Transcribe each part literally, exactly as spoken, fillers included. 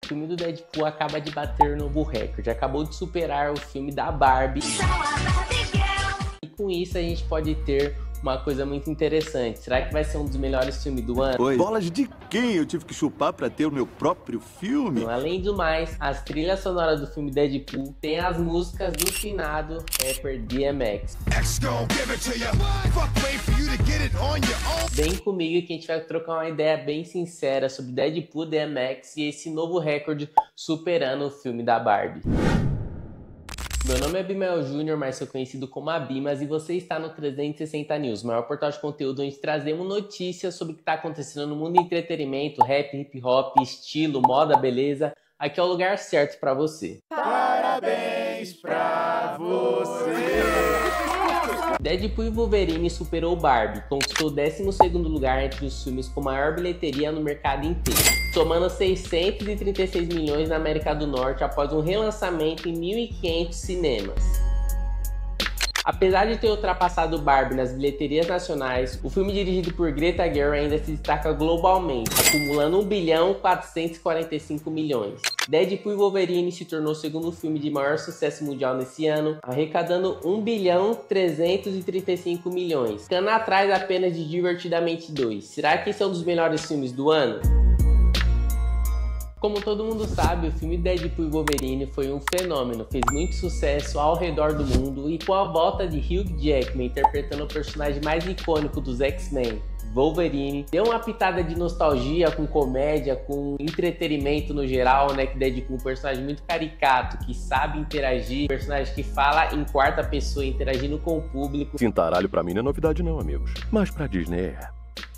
filme do Deadpool acaba de bater novo recorde, acabou de superar o filme da Barbie. E com isso a gente pode ter uma coisa muito interessante. Será que vai ser um dos melhores filmes do ano? Oi. Bolas de quem eu tive que chupar pra ter o meu próprio filme? Além do mais, as trilhas sonoras do filme Deadpool tem as músicas do finado rapper D M X. Vem comigo que a gente vai trocar uma ideia bem sincera sobre Deadpool, D M X e esse novo recorde superando o filme da Barbie. Meu nome é Abimael Júnior, mas sou conhecido como Abimas, e você está no trezentos e sessenta News, maior portal de conteúdo onde trazemos notícias sobre o que está acontecendo no mundo do entretenimento, rap, hip hop, estilo, moda, beleza. Aqui é o lugar certo para você. Parabéns pra você! Deadpool e Wolverine superou Barbie, conquistou o décimo segundo lugar entre os filmes com maior bilheteria no mercado inteiro, somando seiscentos e trinta e seis milhões na América do Norte após um relançamento em mil e quinhentos cinemas. Apesar de ter ultrapassado Barbie nas bilheterias nacionais, o filme dirigido por Greta Gerwig ainda se destaca globalmente, acumulando um bilhão quatrocentos e quarenta e cinco milhões. Deadpool e Wolverine se tornou o segundo filme de maior sucesso mundial nesse ano, arrecadando um bilhão trezentos e trinta e cinco milhões, ficando atrás apenas de Divertidamente dois. Será que esse é um dos melhores filmes do ano? Como todo mundo sabe, o filme Deadpool e Wolverine foi um fenômeno, fez muito sucesso ao redor do mundo, e com a volta de Hugh Jackman interpretando o personagem mais icônico dos X-Men, Wolverine, deu uma pitada de nostalgia com comédia, com entretenimento no geral, né? Que Deadpool é um personagem muito caricato, que sabe interagir, um personagem que fala em quarta pessoa, interagindo com o público. Cintaralho pra mim não é novidade não, amigos, mas pra Disney é.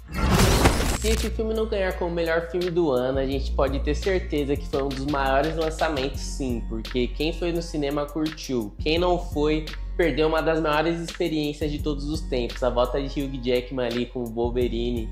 Se esse filme não ganhar como o melhor filme do ano, a gente pode ter certeza que foi um dos maiores lançamentos, sim, porque quem foi no cinema curtiu, quem não foi perdeu uma das maiores experiências de todos os tempos, a volta de Hugh Jackman ali com o Wolverine.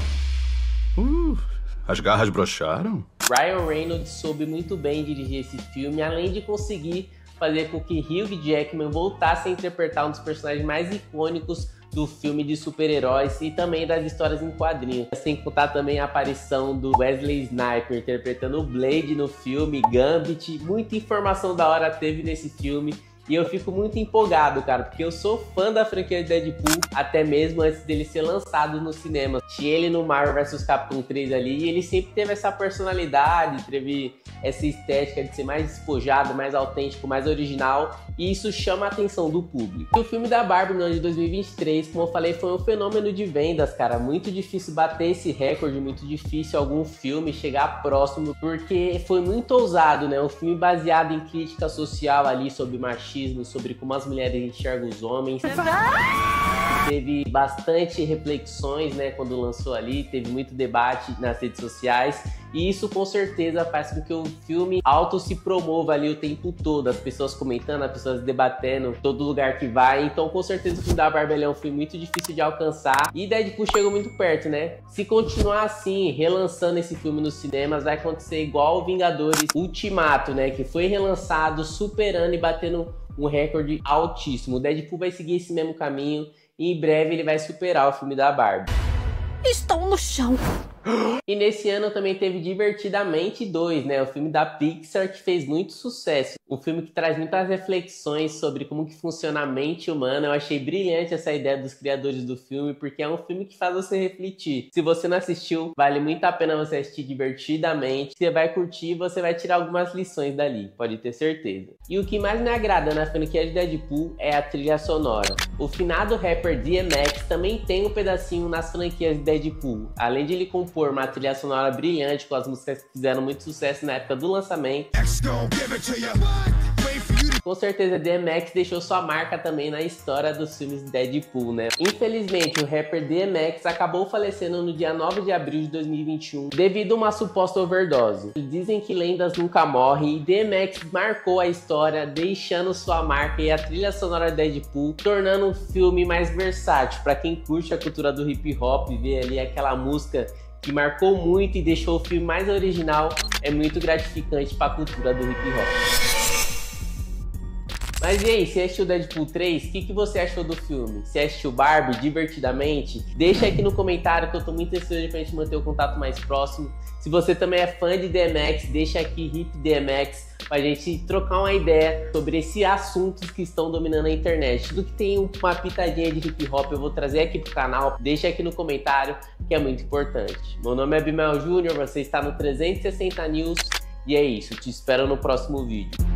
Uh, as garras broxaram? Ryan Reynolds soube muito bem dirigir esse filme, além de conseguir fazer com que Hugh Jackman voltasse a interpretar um dos personagens mais icônicos do filme de super-heróis e também das histórias em quadrinhos. Sem contar também a aparição do Wesley Snipes interpretando o Blade no filme, Gambit. Muita informação da hora teve nesse filme. E eu fico muito empolgado, cara, porque eu sou fã da franquia de Deadpool, até mesmo antes dele ser lançado no cinema. Tinha ele no Marvel versus. Capcom três ali, e ele sempre teve essa personalidade, teve essa estética de ser mais despojado, mais autêntico, mais original, e isso chama a atenção do público. E o filme da Barbie no ano de dois mil e vinte e três, como eu falei, foi um fenômeno de vendas, cara. Muito difícil bater esse recorde, muito difícil algum filme chegar próximo, porque foi muito ousado, né? Um filme baseado em crítica social ali sobre machismo, sobre como as mulheres enxergam os homens. Teve bastante reflexões, né, quando lançou ali, teve muito debate nas redes sociais, e isso com certeza faz com que o filme auto se promova ali o tempo todo, as pessoas comentando, as pessoas debatendo todo lugar que vai. Então com certeza o filme da Barbie é um filme muito difícil de alcançar, e Deadpool chegou muito perto, né? Se continuar assim, relançando esse filme nos cinemas, vai acontecer igual o Vingadores Ultimato, né, que foi relançado, superando e batendo um recorde altíssimo. O Deadpool vai seguir esse mesmo caminho, e em breve ele vai superar o filme da Barbie. Estão no chão. E nesse ano também teve Divertidamente dois, né? O filme da Pixar que fez muito sucesso. Um filme que traz muitas reflexões sobre como que funciona a mente humana. Eu achei brilhante essa ideia dos criadores do filme, porque é um filme que faz você refletir. Se você não assistiu, vale muito a pena você assistir Divertidamente. Você vai curtir e você vai tirar algumas lições dali, pode ter certeza. E o que mais me agrada na franquia de Deadpool é a trilha sonora. O finado rapper D M X também tem um pedacinho nas franquias de Deadpool. Além de ele compor uma trilha sonora brilhante com as músicas que fizeram muito sucesso na época do lançamento, com certeza D M X deixou sua marca também na história dos filmes de Deadpool, né? Infelizmente, o rapper D M X acabou falecendo no dia nove de abril de dois mil e vinte e um devido a uma suposta overdose. Dizem que lendas nunca morrem, e D M X marcou a história, deixando sua marca e a trilha sonora de Deadpool, tornando um filme mais versátil para quem curte a cultura do hip hop, ver ali aquela música que marcou muito e deixou o filme mais original. É muito gratificante para a cultura do hip hop. Mas e aí, você assistiu Deadpool três? O que, que você achou do filme? Você assistiu Barbie divertidamente? Deixa aqui no comentário que eu tô muito ansioso pra gente manter o contato mais próximo. Se você também é fã de D M X, deixa aqui Hip D M X pra gente trocar uma ideia sobre esses assuntos que estão dominando a internet. Tudo que tem uma pitadinha de hip hop eu vou trazer aqui pro canal. Deixa aqui no comentário que é muito importante. Meu nome é Bimael Júnior, você está no trezentos e sessenta News e é isso. Te espero no próximo vídeo.